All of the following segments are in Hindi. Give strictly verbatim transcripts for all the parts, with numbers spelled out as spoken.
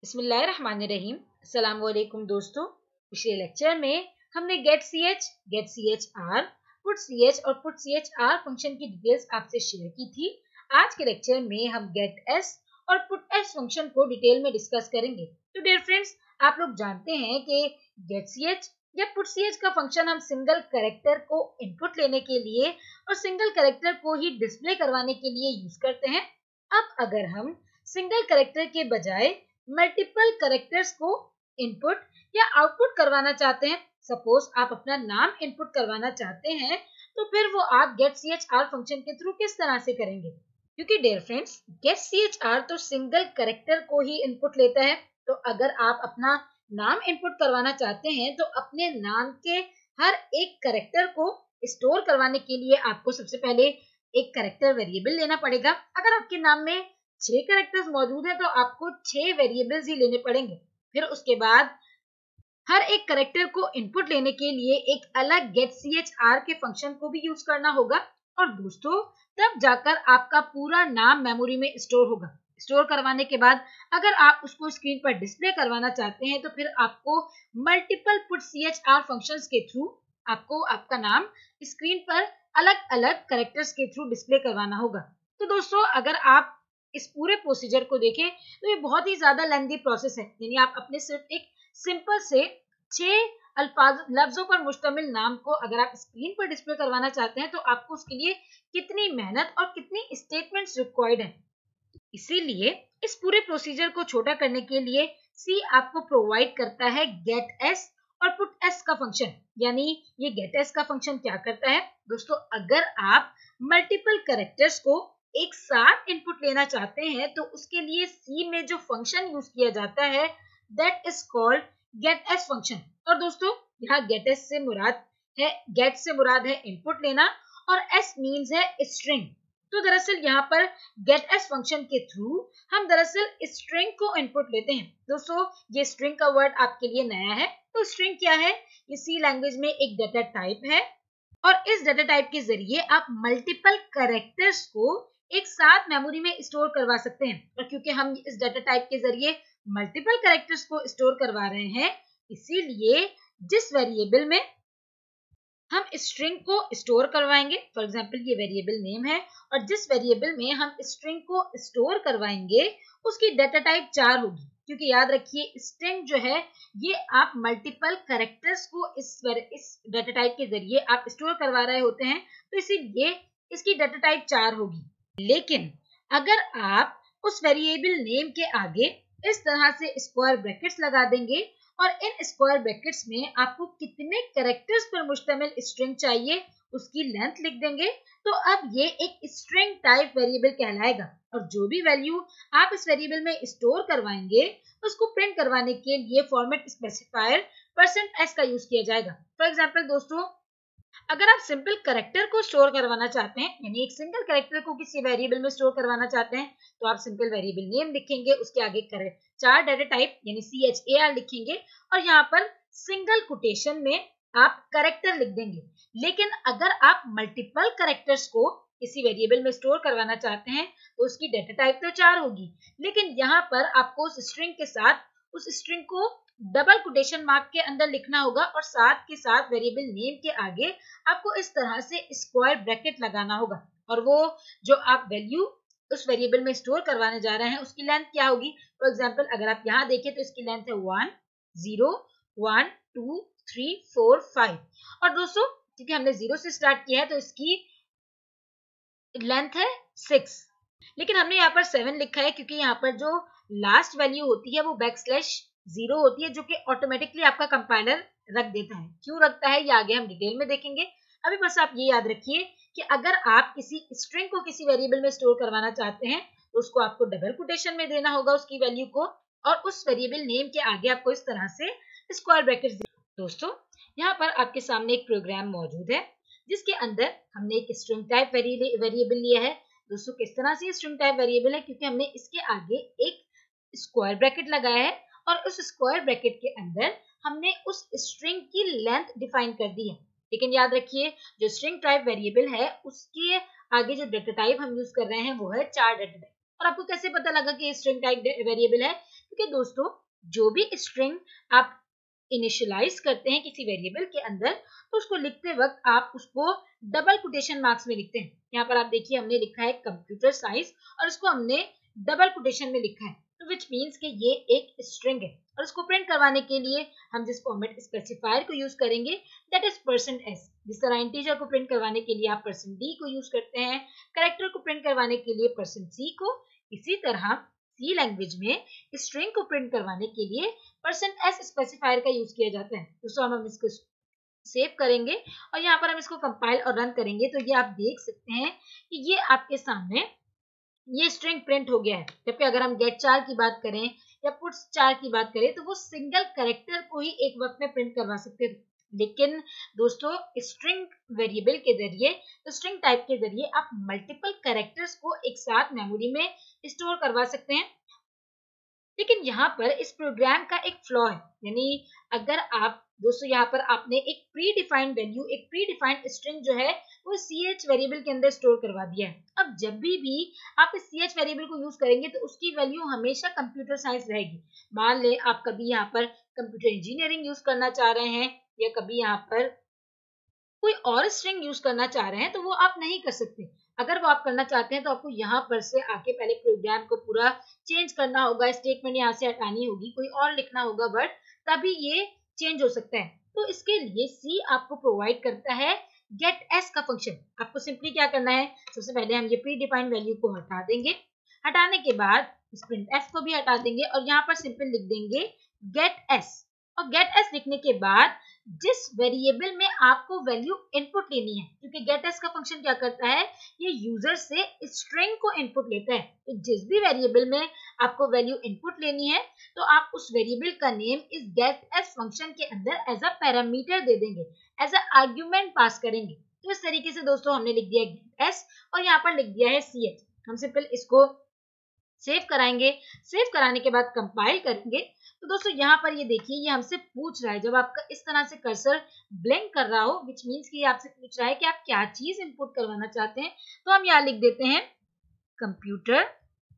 बिस्मिल्लाहिर्रहमानिर्रहीम। अस्सलाम वालेकुम दोस्तों। पिछले लेक्चर में हमने get C H, get C H R, put C H और put C H R function की डिटेल्स आपसे शेयर की थी। आज के लेक्चर में हम गेट एस और पुट एस फंक्शन को डिटेल में डिस्कस करेंगे। तो डियर फ्रेंड्स, आप लोग जानते हैं कि गेट सी एच या पुट सी एच का फंक्शन हम सिंगल कैरेक्टर को इनपुट लेने के लिए और सिंगल कैरेक्टर को ही डिस्प्ले करवाने के लिए यूज करते हैं। अब अगर हम सिंगल कैरेक्टर के बजाय मल्टीपल कैरेक्टर्स को इनपुट या आउटपुट करवाना चाहते हैं, सपोज आप अपना नाम इनपुट करवाना चाहते हैं, तो फिर वो आप get C H R function के थ्रू किस तरह से करेंगे? क्योंकि dear friends, get C H R तो सिंगल कैरेक्टर को ही इनपुट लेता है। तो अगर आप अपना नाम इनपुट करवाना चाहते हैं तो अपने नाम के हर एक कैरेक्टर को स्टोर करवाने के लिए आपको सबसे पहले एक कैरेक्टर वेरिएबल लेना पड़ेगा। अगर आपके नाम में छह कैरेक्टर्स मौजूद हैं तो आपको छह वेरिएबल्स ही लेने पड़ेंगे। फिर उसके बाद हर एक कैरेक्टर को इनपुट लेने के लिए एक अलग गेट सी एच आर के फंक्शन को भी यूज करना होगा। और दोस्तों, तब जाकर आपका पूरा नाम मेमोरी में स्टोर होगा। स्टोर करवाने के बाद अगर आप उसको स्क्रीन पर डिस्प्ले करवाना चाहते हैं तो फिर आपको multiple put C H R functions के थ्रू आपको आपका नाम स्क्रीन पर अलग अलग कैरेक्टर्स के थ्रू डिस्प्ले करवाना होगा। तो दोस्तों, अगर आप इस पूरे प्रोसीजर को देखें तो ये बहुत ही ज्यादा लेंथी प्रोसेस है। यानी आप अपने सिर्फ एक सिंपल से छह अल्फाज लफ्जों पर मुश्तमिल नाम को अगर आप स्क्रीन पर डिस्प्ले करवाना चाहते हैं तो आपको उसके लिए कितनी मेहनत और कितनी स्टेटमेंट्स रिक्वायर्ड है। इसीलिए इस पूरे प्रोसीजर को छोटा करने के लिए सी आपको प्रोवाइड करता है गेट एस और पुट एस का फंक्शन। यानी ये गेट एस का फंक्शन क्या करता है दोस्तों, अगर आप मल्टीपल कैरेक्टर्स को एक साथ इनपुट लेना चाहते हैं तो उसके लिए सी में जो फंक्शन यूज किया जाता है that is called get S function. और दोस्तों, यहाँ गेट एस से मुराद है गेट से मुराद है इनपुट लेना और एस मीन्स है स्ट्रिंग। तो दरअसल यहाँ पर गेट एस फंक्शन के थ्रू हम दरअसल स्ट्रिंग को इनपुट लेते हैं। दोस्तों, ये स्ट्रिंग का वर्ड आपके लिए नया है। तो स्ट्रिंग क्या है? ये सी लैंग्वेज में एक डाटा टाइप है और इस डाटा टाइप के जरिए आप मल्टीपल कैरेक्टर्स को एक साथ मेमोरी में स्टोर करवा सकते हैं। और क्योंकि हम इस डाटा टाइप के जरिए मल्टीपल कैरेक्टर्स को स्टोर करवा रहे हैं, इसीलिए जिस वेरिएबल में हम स्ट्रिंग को स्टोर करवाएंगे, फॉर एग्जांपल ये वेरिएबल नेम है, और जिस वेरिएबल में हम स्ट्रिंग को स्टोर करवाएंगे उसकी डाटा टाइप चार होगी। क्योंकि याद रखिए, स्ट्रिंग जो है ये आप मल्टीपल कैरेक्टर्स को इस इस डाटा टाइप के जरिए आप स्टोर करवा रहे होते हैं, तो इसीलिए इसकी डाटा टाइप चार होगी। लेकिन अगर आप उस वेरिएबल नेम के आगे इस तरह से स्क्वायर ब्रैकेट्स लगा देंगे और इन स्क्वायर ब्रैकेट्स में आपको कितने कैरेक्टर्स पर मुश्तमिल स्ट्रिंग चाहिए उसकी लेंथ लिख देंगे, तो अब ये एक स्ट्रिंग टाइप वेरिएबल कहलाएगा। और जो भी वैल्यू आप इस वेरिएबल में स्टोर करवाएंगे उसको प्रिंट करवाने के लिए फॉर्मेट स्पेसिफायर परसेंट एस का यूज किया जाएगा। फॉर एग्जांपल दोस्तों, अगर आप सिंपल कैरेक्टर को स्टोर करवाना चाहते हैं, यानी एक सिंगल कैरेक्टर को किसी वेरिएबल में स्टोर करवाना चाहते हैं, तो आप सिंपल वेरिएबल नेम लिखेंगे, उसके आगे चार डाटा टाइप यानी सी एच ए आर लिखेंगे और यहाँ पर सिंगल कोटेशन में आप कैरेक्टर लिख देंगे। लेकिन अगर आप मल्टीपल कैरेक्टर्स को किसी वेरिएबल में स्टोर करवाना चाहते हैं तो उसकी डाटा टाइप तो चार होगी, लेकिन यहाँ पर आपको उस स्ट्रिंग के साथ उस स्ट्रिंग को डबल कोटेशन मार्क के अंदर लिखना होगा और साथ के साथ वेरिएबल नेम के आगे आपको इस तरह से स्क्वायर ब्रैकेट लगाना होगा। और वो जो आप वैल्यू उस वेरिएबल में स्टोर करवाने जा रहे हैं उसकी लेंथ क्या होगी? फॉर एग्जांपल अगर आप यहाँ देखें तो इसकी लेंथ है one zero one two three four five. और दोस्तों, क्योंकि हमने जीरो से स्टार्ट किया है तो इसकी लेंथ है सिक्स। लेकिन हमने यहाँ पर सेवन लिखा है क्योंकि यहाँ पर जो लास्ट वैल्यू होती है वो बैक स्लैश जीरो होती है, जो कि ऑटोमेटिकली आपका कंपाइलर रख देता है। क्यों रखता है ये आगे हम डिटेल में देखेंगे। अभी बस आप ये याद रखिए कि अगर आप किसी स्ट्रिंग को किसी वेरिएबल में स्टोर करवाना चाहते हैं तो उसको आपको डबल कोटेशन में देना होगा उसकी वैल्यू को, और उस वेरिएबल नेम के आगे आपको इस तरह से स्क्वायर ब्रैकेट्स देना। दोस्तों, यहाँ पर आपके सामने एक प्रोग्राम मौजूद है जिसके अंदर हमने एक स्ट्रिंग टाइप वेरिएबल लिया है। दोस्तों, किस तरह से स्ट्रिंग टाइप वेरिएबल है? क्योंकि हमने इसके आगे एक स्क्वायर ब्रैकेट लगाया है और उस स्क्वायर ब्रैकेट के अंदर हमने उस स्ट्रिंग की लेंथ डिफाइन कर दी है। लेकिन याद रखिए, जो स्ट्रिंग टाइप वेरिएबल है उसके आगे जो डाटा टाइप हम यूज कर रहे हैं वो है चार डाटा टाइप। और आपको कैसे पता लगा कि स्ट्रिंग टाइप वेरिएबल है? क्योंकि दोस्तों जो भी स्ट्रिंग आप इनिशियलाइज करते हैं किसी वेरिएबल के अंदर तो उसको लिखते वक्त आप उसको डबल कोटेशन मार्क्स में लिखते हैं। यहाँ पर आप देखिए हमने लिखा है कंप्यूटर साइंस और इसको हमने डबल कोटेशन में लिखा है, तो विच मीन्स कि ये एक स्ट्रिंग है और इसको प्रिंट करवाने के लिए हम जिस फॉर्मेट स्पेसिफायर को यूज करेंगे दैट इज परसेंट एस। जिस तरह इंटीजर को प्रिंट करवाने के लिए आप परसेंट डी को यूज करते हैं, कैरेक्टर को प्रिंट करवाने के लिए परसेंट सी को, इसी तरह सी लैंग्वेज में स्ट्रिंग को प्रिंट करवाने के लिए परसेंट एस स्पेसिफायर का यूज किया जाता है। दोस्तों हम इसको सेव करेंगे और यहाँ पर हम इसको कंपाइल और रन करेंगे तो ये आप देख सकते हैं कि ये आपके सामने ये स्ट्रिंग प्रिंट हो गया है। जबकि अगर हम गेट चार की बात करें या पुट्स चार की बात करें तो वो सिंगल कैरेक्टर को ही एक वक्त में प्रिंट करवा सकते थे, लेकिन दोस्तों स्ट्रिंग वेरिएबल के जरिए तो स्ट्रिंग टाइप के जरिए आप मल्टीपल कैरेक्टर्स को एक साथ मेमोरी में स्टोर करवा सकते हैं। लेकिन यहाँ पर इस प्रोग्राम का एक फ्लॉ है, यानी अगर आप दोस्तों यहाँ पर आपने एक प्री डिफाइंड वैल्यू, एक प्री डिफाइंड स्ट्रिंग जो है वो सी एच वेरिएबल के अंदर स्टोर करवा दिया है। अब जब भी भी आप इस सी एच वेरिएबल को यूज करेंगे तो उसकी वैल्यू हमेशा कंप्यूटर साइंस रहेगी। मान ले आप कभी यहाँ पर कंप्यूटर इंजीनियरिंग यूज करना चाह रहे हैं या कभी यहाँ पर कोई और स्ट्रिंग यूज करना चाह रहे हैं तो वो आप नहीं कर सकते। अगर वो आप करना चाहते हैं तो आपको यहाँ पर से आके पहले प्रोग्राम को पूरा चेंज करना होगा, स्टेटमेंट यहाँ से हटानी होगी, कोई और लिखना होगा वर्ड, तभी ये चेंज हो सकता है। तो इसके लिए सी आपको प्रोवाइड करता है गेट एस का फंक्शन। आपको सिंपली क्या करना है, सबसे पहले हम ये प्री डिफाइंड वैल्यू को हटा देंगे, हटाने के बाद प्रिंट एफ को भी हटा देंगे और यहाँ पर सिंपल लिख देंगे गेट एस। और गेट एस लिखने के बाद जिस वेरिएबल में आपको वैल्यू इनपुट लेनी है, क्योंकि गेट एस का फंक्शन क्या करता है, ये यूजर से स्ट्रिंग को इनपुट लेता है। तो जिस भी वेरिएबल में आपको वैल्यू इनपुट लेनी है तो आप उस वेरिएबल का नेम इस गेट एस फंक्शन के अंदर एज अ पैरामीटर दे देंगे, एज अ आर्ग्यूमेंट पास करेंगे। तो इस तरीके से दोस्तों हमने लिख दिया गेट एस और यहाँ पर लिख दिया है सी एच। हम सिंपल इसको सेव कराएंगे, सेव कराने के बाद कंपाइल करेंगे तो दोस्तों यहाँ पर ये देखिए ये हमसे पूछ रहा है, जब आपका इस तरह से कर्सर ब्लिंक कर रहा हो विच मीन्स कि ये आपसे पूछ रहा है कि आप क्या चीज इनपुट करवाना चाहते हैं, तो हम यहाँ लिख देते हैं कंप्यूटर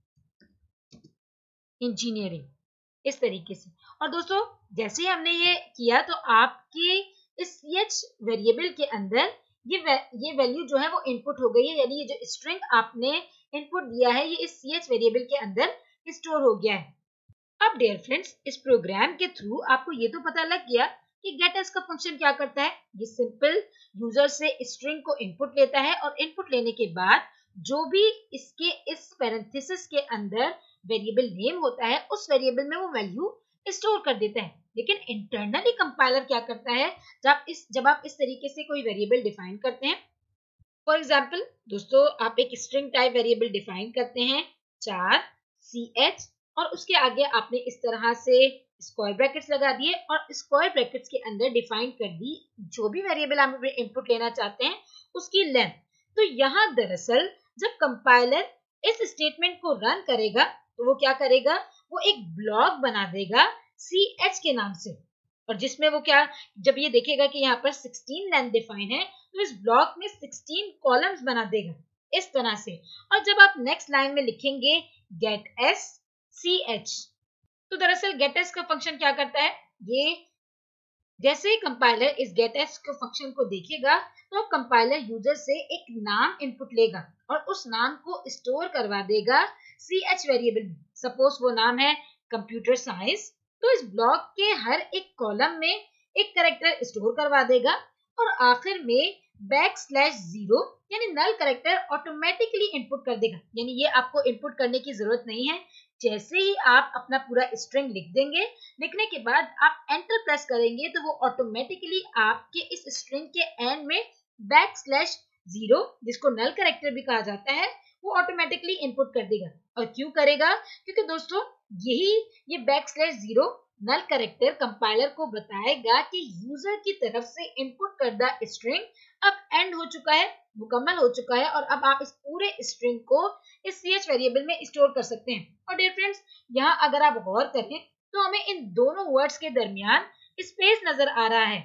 इंजीनियरिंग, इस तरीके से। और दोस्तों जैसे ही हमने ये किया तो आपकी इस सी एच वेरिएबल के अंदर ये वे, ये वैल्यू जो है वो इनपुट हो गई है, यानी ये जो स्ट्रिंग आपने इनपुट दिया है ये इस सी एच वेरिएबल के अंदर स्टोर हो गया है। अब डियर फ्रेंड्स इस प्रोग्राम के थ्रू आपको ये तो पता लग गया कि गेट एस का फंक्शन क्या करता है। ये सिंपल यूजर से स्ट्रिंग को इनपुट लेता है और इनपुट लेने के बाद जो भी इसके इस पैरेंथेसिस के अंदर वेरिएबल नेम होता है उस वेरिएबल में वो वैल्यू स्टोर कर देता है। लेकिन इंटरनली कंपाइलर क्या करता है, जब इस जब आप इस तरीके से कोई वेरिएबल डिफाइन करते हैं, फॉर एग्जाम्पल दोस्तों आप एक स्ट्रिंग टाइप वेरिएबल डिफाइन करते हैं चार सी एच और उसके आगे आपने इस तरह से स्क्वायर ब्रैकेट्स लगा दिए और स्क्वायर ब्रैकेट्स के अंदर डिफाइन कर दी जो भी वेरिएबल आप इनपुट लेना चाहते हैं उसकी लेंथ। तो यहाँ दरअसल जब कंपाइलर इस स्टेटमेंट को रन करेगा तो वो क्या करेगा, वो एक ब्लॉक बना देगा सी एच के नाम से, और जिसमें वो क्या, जब ये देखेगा कि यहाँ पर सोलह लेंथ डिफाइन है तो इस ब्लॉक में सोलह कॉलम्स बना देगा इस तरह से। और जब आप नेक्स्ट लाइन में लिखेंगे गेट एस सी एच, तो दरअसल गेट एस का फंक्शन क्या करता है, ये जैसे ही कंपाइलर इस गेट एस के फंक्शन को देखेगा तो कंपाइलर यूजर से एक नाम इनपुट लेगा और उस नाम को स्टोर करवा देगा सी एच वेरिएबल में। सपोज वो नाम है कंप्यूटर साइंस, तो इस ब्लॉक के हर एक कॉलम में एक कैरेक्टर स्टोर करवा देगा और आखिर में बैक स्लैश जीरो यानी नल कैरेक्टर ऑटोमेटिकली इनपुट कर देगा। यानी ये आपको इनपुट करने की जरूरत नहीं है, जैसे ही आप अपना पूरा स्ट्रिंग लिख देंगे, लिखने के बाद आप एंटर प्रेस करेंगे तो वो ऑटोमेटिकली आपके इस स्ट्रिंग के एंड में बैक स्लैश जीरो, जिसको नल कैरेक्टर भी कहा जाता है, वो ऑटोमेटिकली इनपुट कर देगा। और क्यों करेगा, क्योंकि दोस्तों यही ये backslash zero null character compiler को बताएगा कि यूजर की तरफ से इनपुट करदा स्ट्रिंग अब एंड हो चुका है, मुकम्मल हो चुका है और अब आप इस पूरे स्ट्रिंग को इस सी एच वेरिएबल में स्टोर कर सकते हैं। और डियर फ्रेंड्स यहाँ अगर आप गौर करें तो हमें इन दोनों वर्ड्स के दरमियान स्पेस नजर आ रहा है।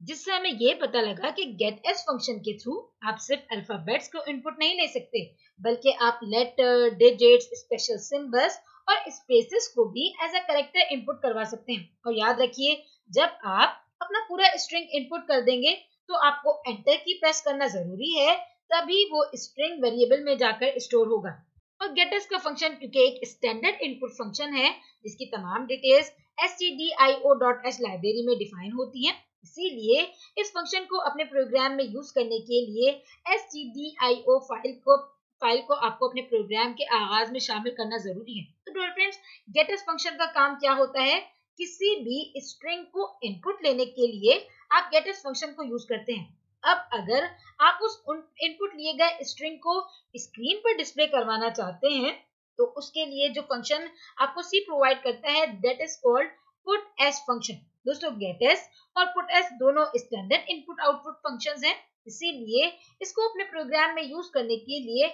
जिससे हमें ये पता लगा कि गेट एस फंक्शन के थ्रू आप सिर्फ अल्फाबेट्स को इनपुट नहीं ले सकते, बल्कि आप लेटर, डिजिट्स, स्पेशल सिंबल्स और स्पेसेस को भी एज अ कैरेक्टर इनपुट करवा सकते हैं। और याद रखिए, जब आप अपना पूरा स्ट्रिंग इनपुट कर देंगे तो आपको एंटर की प्रेस करना जरूरी है, तभी वो स्ट्रिंग वेरिएबल में जाकर स्टोर होगा। और गेटस का फंक्शन क्योंकि एक स्टैंडर्ड इनपुट फंक्शन है जिसकी तमाम डिटेल्स stdio.h लाइब्रेरी में डिफाइन होती हैं, इसीलिए इस फंक्शन को अपने प्रोग्राम में यूज करने के लिए stdio फाइल को फाइल को आपको अपने प्रोग्राम के आगाज में शामिल करना जरूरी है। तो डियर फ्रेंड्स, गेटस फंक्शन का काम क्या होता है? किसी भी स्ट्रिंग को इनपुट लेने के लिए आप गेटस फंक्शन को यूज करते हैं। अब अगर आप उस इनपुट लिए गए स्ट्रिंग को स्क्रीन पर डिस्प्ले करवाना चाहते हैं तो उसके लिए जो फंक्शन आपको सी प्रोवाइड करता है that is called puts function. दोस्तों, गेटस और पुटएस दोनों स्टैंडर्ड इनपुट आउटपुट फंक्शंस हैं, इसीलिए इसको अपने प्रोग्राम में यूज करने के लिए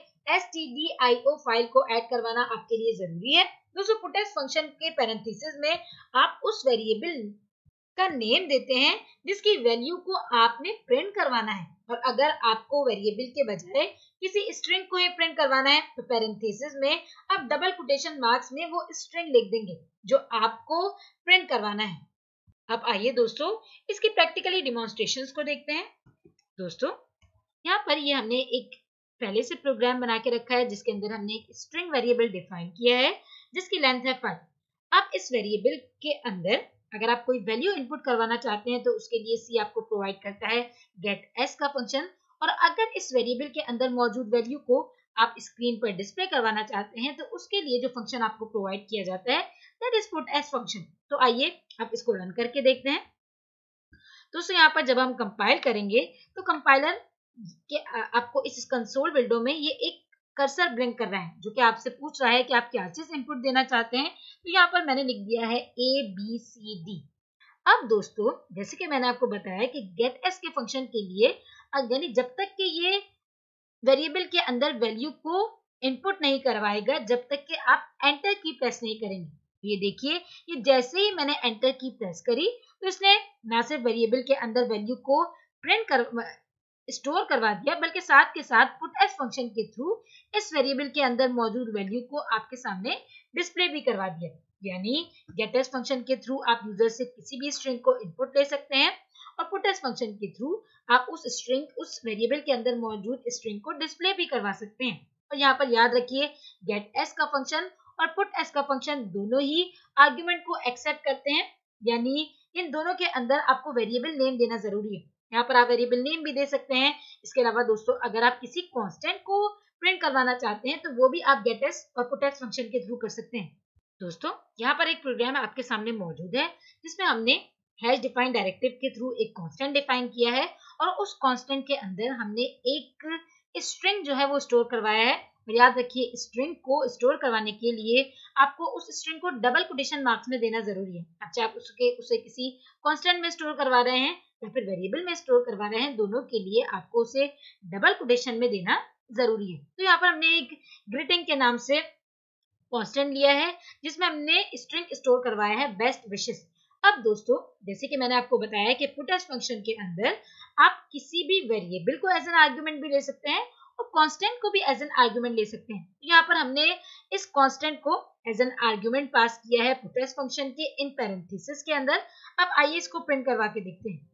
stdio फाइल को ऐड करवाना आपके लिए जरूरी है। दोस्तों, पुटएस फंक्शन के पैरेंथेसिस में आप उस वेरिएबल का नेम देते हैं जिसकी वैल्यू को आपने प्रिंट करवाना है, और अगर आपको वेरिएबल के बजाय किसी स्ट्रिंग को ही प्रिंट करवाना है तो पैरेंथेसिस में आप डबल कोटेशन मार्क्स में वो स्ट्रिंग लिख देंगे जो आपको प्रिंट करवाना है। अब आइए दोस्तों, इसकी प्रैक्टिकली डिमॉन्स्ट्रेशंस को देखते हैं। दोस्तों, यहाँ पर ये हमने एक पहले से प्रोग्राम बना के रखा है जिसके अंदर हमने एक स्ट्रिंग वेरिएबल डिफाइन किया है जिसकी लेंथ है फाइव। अब इस वेरिएबल के अंदर अगर आप कोई वैल्यू इनपुट करवाना चाहते हैं तो उसके लिए सी आपको प्रोवाइड करता है गेट एस का फंक्शन, और अगर इस वेरिएबल के अंदर मौजूद वैल्यू को आप स्क्रीन पर डिस्प्ले करवाना चाहते हैं तो उसके लिए जो फंक्शन आपको प्रोवाइड किया जाता है दैट इज पुटएस फंक्शन। तो आइए आप इसको रन करके देखते हैं। दोस्तों, यहाँ पर जब हम कंपाइल करेंगे तो कंपाइलर के आपको इस कंसोल विंडो में ये एक कर्सर ब्लिंक कर रहा है जो कि आपसे पूछ रहा है कि आप क्या चीज इनपुट देना चाहते हैं। तो यहाँ पर मैंने लिख दिया है ए बी सी डी। अब दोस्तों, जैसे कि मैंने आपको बताया कि गेट एस के फंक्शन के लिए यानी जब तक कि ये वेरिएबल के अंदर वैल्यू को इनपुट नहीं करवाएगा जब तक कि आप एंटर की प्रेस नहीं करेंगे। ये देखिए, ये जैसे ही मैंने एंटर की प्रेस करी तो इसने ना सिर्फ वेरिएबल के अंदर वैल्यू को प्रिंट कर स्टोर करवा दिया, बल्कि साथ के साथ पुटएस फंक्शन के थ्रू इस वेरिएबल के अंदर मौजूद वैल्यू को आपके सामने डिस्प्ले भी करवा दिया। यानी गेटएस फंक्शन के थ्रू आप यूजर से किसी भी स्ट्रिंग को इनपुट ले सकते हैं और पुटएस फंक्शन के थ्रू आप उस स्ट्रिंग उस वेरिएबल के अंदर मौजूद स्ट्रिंग को डिस्प्ले भी करवा सकते हैं। और यहाँ पर याद रखिए, गेटएस का फंक्शन और पुटएस का फंक्शन दोनों ही आर्ग्यूमेंट को एक्सेप्ट करते हैं, यानी इन दोनों के अंदर आपको वेरिएबल नेम देना जरूरी है। यहाँ पर आप वेरिएबल नेम भी दे सकते हैं। इसके अलावा दोस्तों, अगर आप किसी कांस्टेंट को प्रिंट करवाना चाहते हैं तो वो भी आप गेटएस और पुटएस फंक्शन के थ्रू कर सकते हैं। दोस्तों, यहाँ पर एक प्रोग्राम आपके सामने मौजूद है जिसमें हमने हैश डिफाइन डायरेक्टिव के थ्रू एक कांस्टेंट डिफाइन किया है और उस कांस्टेंट के अंदर हमने एक स्ट्रिंग जो है वो स्टोर करवाया है। और याद रखिए, स्ट्रिंग को स्टोर करवाने के लिए आपको उस स्ट्रिंग को डबल कोटेशन मार्क्स में देना जरूरी है। अच्छा, आप उसके उसे किसी कांस्टेंट में स्टोर करवा रहे हैं या फिर वेरिएबल में स्टोर करवा रहे हैं, दोनों के लिए आपको उसे डबल कोटेशन में देना जरूरी है। तो यहाँ पर हमने एक ग्रीटिंग के नाम से कांस्टेंट लिया है जिसमें हमने स्ट्रिंग स्टोर करवाया है बेस्ट विशेस। अब दोस्तों, जैसे कि मैंने आपको बताया कि पुटएस फंक्शन के अंदर आप किसी भी वेरिएबल को एज एन आर्गुमेंट भी ले सकते हैं और कांस्टेंट को भी एज एन आर्गुमेंट ले सकते हैं। तो यहाँ पर हमने इस कांस्टेंट को एज एन आर्गुमेंट पास किया है पुटएस फंक्शन के इन पैरेंथेसिस के अंदर। अब आइए इसको प्रिंट करवा के देखते हैं।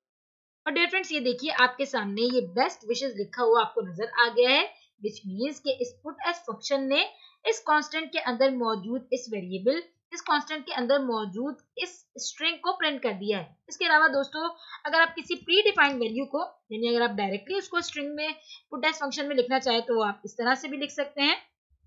और डियर फ्रेंड्स, ये देखिए आपके सामने ये बेस्ट विशेस लिखा हुआ आपको नजर आ गया है, विच मीन्स कि इस पुटएस फंक्शन ने इस कांस्टेंट के अंदर मौजूद इस वेरिएबल इस कांस्टेंट के अंदर मौजूद इस स्ट्रिंग को प्रिंट कर दिया है। इसके अलावा दोस्तों, अगर आप किसी प्री डिफाइंड वैल्यू को यानी अगर आप डायरेक्टली उसको स्ट्रिंग में पुटएस फंक्शन में लिखना चाहे तो आप इस तरह से भी लिख सकते हैं।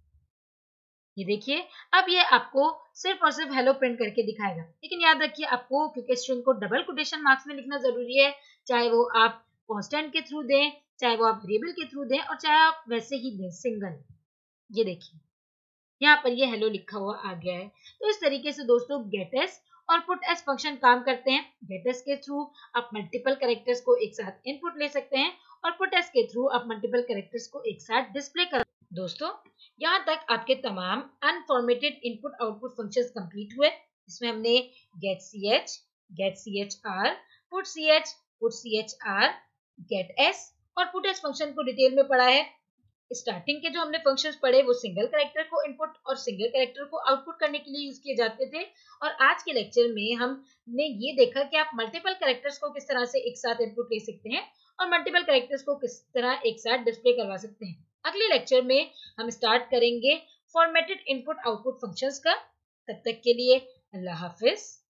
ये देखिए, अब ये आपको सिर्फ और सिर्फ हेलो प्रिंट करके दिखाएगा। लेकिन याद रखिए, आपको क्योंकि स्ट्रिंग को डबल कोटेशन मार्क्स में लिखना जरूरी है, चाहे वो आप कांस्टेंट के थ्रू दें, चाहे वो आप वेरिएबल के थ्रू दें और चाहे आप वैसे ही दें सिंगल। ये देखिए, यहाँ पर ये हेलो लिखा हुआ आ गया है। तो इस तरीके से दोस्तों गेटएस और पुटएस फंक्शन काम करते हैं। गेटएस के थ्रू आप मल्टीपल कैरेक्टर्स को एक साथ इनपुट ले सकते हैं और पुटएस के थ्रू आप मल्टीपल कैरेक्टर्स को एक साथ डिस्प्ले कर। दोस्तों, यहाँ तक आपके तमाम unformatted input output functions complete हुए। इसमें हमने get C H, get C H R, put C H, put C H R, get S और पुट एस फंक्शन को डिटेल में पढ़ा है। स्टार्टिंग के जो हमने फंक्शंस पढ़े वो सिंगल कैरेक्टर को इनपुट और सिंगल कैरेक्टर को आउटपुट करने के लिए यूज किए जाते थे, और आज के लेक्चर में हमने ये देखा कि आप मल्टीपल कैरेक्टर्स को किस तरह से एक साथ इनपुट ले सकते हैं और मल्टीपल कैरेक्टर्स को किस तरह एक साथ डिस्प्ले करवा सकते हैं। अगले लेक्चर में हम स्टार्ट करेंगे फॉर्मेटेड इनपुट आउटपुट फंक्शंस का। तब तक के लिए अल्लाह हाफिज।